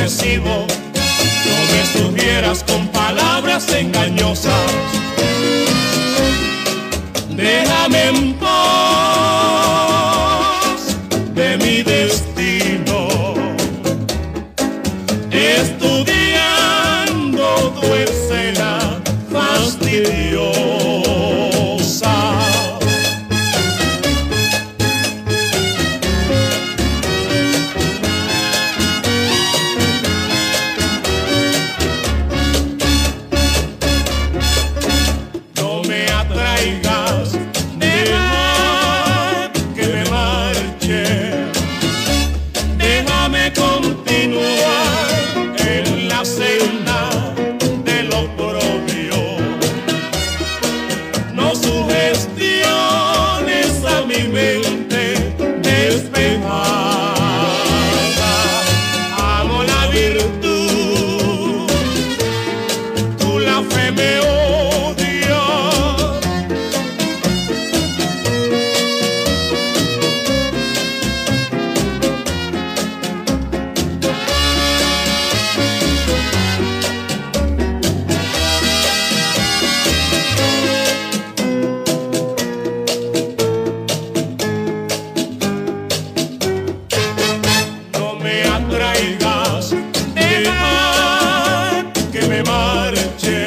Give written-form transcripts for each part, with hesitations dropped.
progresivo. No me sugieras con palabras engañosas. Déjame en paz de mi destino. Estudiando tu escena fastidiosa. No me atraigas, deja que me marche. Déjame continuar en la senda de lo propio. No sugestiones a mi mente despejada. Amo la virtud, tú la fe me odias. No me atraigas, deja que me marche.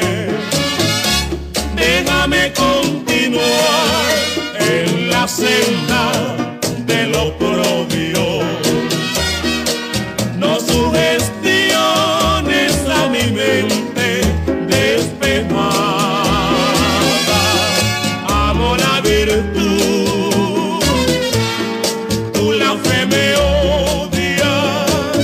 Déjame continuar en la senda de lo propio. No sugestiones a mi mente despejada. Amo la virtud, tú la fe me odias.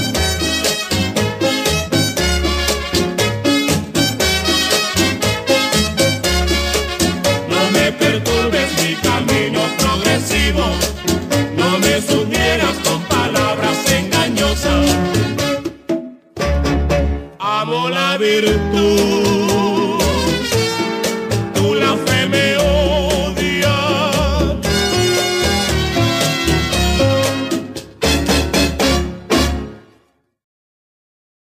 No me perturbes mi camino progresivo. No me sugieras con palabras engañosas. Amo la virtud.